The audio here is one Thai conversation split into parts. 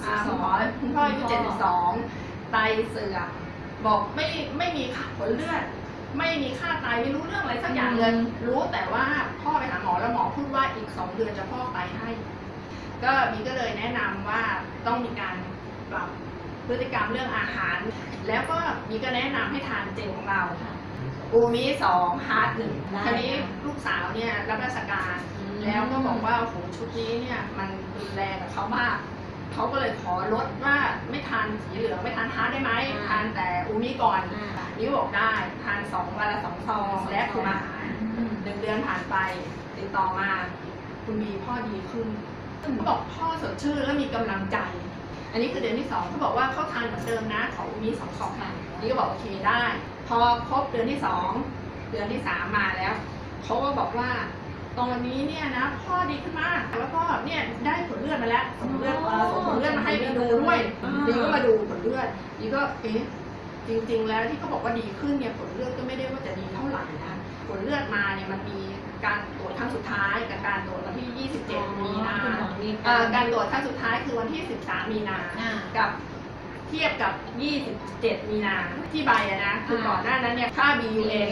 คุณพ่ออายุ72ไตเสื่อมบอกไม่มีผลเลือดไม่มีค่าไตไม่รู้เรื่องอะไรสักอย่างเลยรู้แต่ว่าพ่อไปหาหมอแล้วหมอพูดว่าอีก2 เดือนจะฟอกไตให้ก็มีก็เลยแนะนำว่าต้องมีการปรับพฤติกรรมเรื่องอาหารแล้วก็มีก็แนะนำให้ทานเจลของเราอูมิ2ฮาร์ด1ทีนี้ลูกสาวเนี่ยรับราชการแล้วก็บอกว่าโหชุดนี้เนี่ยมันรุนแรงกับเขามากเขาก็เลยขอลดว่าไม่ทานสีเหลืองไม่ทานฮาร์ดได้ไหมทานแต่อูมิก่อนนิ้วบอกได้ทานวันละ2 ซองและคุมอาหาร1 เดือนผ่านไปติดต่อมาคุณบีพ่อดีขึ้นเขาบอกพ่อสดชื่นและมีกำลังใจอันนี้คือเดือนที่2เขาบอกว่าเขาทานเหมือนเดิมนะขออูมิ2 ซองนี่ก็บอกโอเคได้พอครบเดือนที่2เดือนที่3มาแล้วเขาก็บอกว่าตอนนี้เนี่ยนะพ่อดีขึ้นมากแล้วก็เนี่ยได้ผลเลือดมาแล้วส่งผลเลือดมาให้บีดูด้วยบีก็มาดูผลเลือดบีก็จริงๆแล้วที่เขาบอกว่าดีขึ้นเนี่ยผลเลือดก็ไม่ได้ว่าจะดีเท่าไหร่นะผลเลือดมาเนี่ยมันมีการตรวจครั้งสุดท้ายกับการตรวจวันที่27 มีนาการตรวจครั้งสุดท้ายคือวันที่13 มีนากับเทียบกับ27 มีนาที่ใบนะคือก่อนหน้านั้นเนี่ยค่า BUN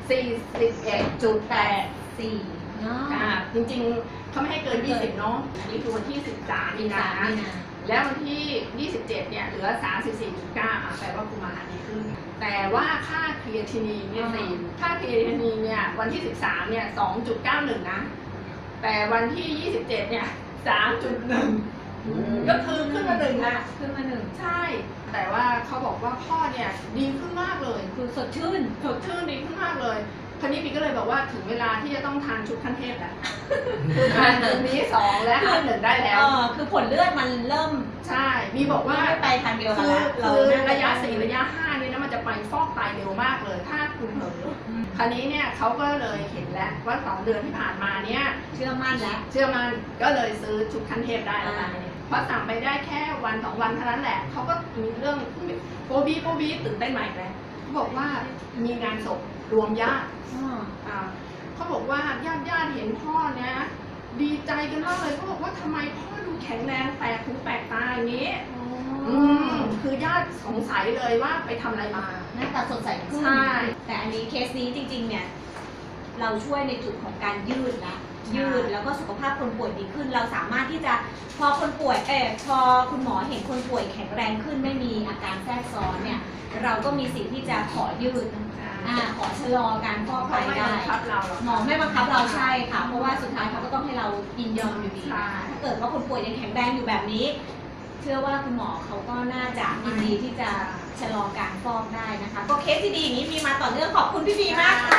41.84จริงๆเขาไม่ให้เกิน20เนาะอันนี้คือวันที่13 มีนาแล้ววันที่27เนี่ยเหลือ 34.9 แปลว่ากุมารดีขึ้นแต่ว่าค่าครีเอทินีนเนี่ยค่าครีเอทินีนเนี่ยวันที่13เนี่ย 2.91 นะแต่วันที่27เนี่ย 3.1 ก็คือขึ้นมา1นะขึ้นมา1ใช่แต่ว่าเขาบอกว่าพ่อเนี่ยดีขึ้นมากเลยคือสดชื่นดีขึ้นมากเลยคราวนี้บีก็เลยบอกว่าถึงเวลาที่จะต้องทานชุดขั้นเทพแล้วคือทานตรงนี้2และฮาร์ด1ได้แล้วคือผลเลือดมันเริ่มใช่บีบอกว่าไปทางเดียวกันแล้วคือระยะ4ระยะ5นี่นะมันจะไปฟอกไตเร็วมากเลยถ้าคุณเผลอคราวนี้เนี่ยเขาก็เลยเห็นแล้วว่า2 เดือนที่ผ่านมาเนี่ยเชื่อมั่นก็เลยซื้อชุดขั้นเทพได้แล้วเพราะสั่งไปได้แค่วัน2 วันเท่านั้นแหละเขาก็มีเรื่องโปบีตื่นเต้นใหม่เลยเขาบอกว่ามีงานศพรวมญาติเขาบอกว่าญาติเห็นพ่อเนี่ยดีใจกันมากเลยเขาบอกว่าทำไมพ่อดูแข็งแรงแปลกหูแปลกตาอย่างนี้คือญาติสงสัยเลยว่าไปทำอะไรมาหน้าตาสดใสขึ้นใช่แต่อันนี้เคสนี้จริงๆเนี่ยเราช่วยในจุดของการยืดแล้วก็สุขภาพคนป่วยดีขึ้นเราสามารถที่จะพอคนป่วยพอคุณหมอเห็นคนป่วยแข็งแรงขึ้นไม่มีอาการแทรกซ้อนเนี่ยเราก็มีสิทธิ์ที่จะขอยืดขอชะลอการฟอกไตได้หมอไม่บังคับเราใช่ค่ะเพราะว่าสุดท้ายเขาก็ต้องให้เรายินยอมอยู่ดีถ้าเกิดว่าคนป่วยยังแข็งแรงอยู่แบบนี้เชื่อว่าคุณหมอเขาก็น่าจะยินดีที่จะชะลอการฟอกได้นะคะก็เคสที่ดีอย่างนี้มีมาต่อเนื่องขอบคุณพี่บีมากค่ะ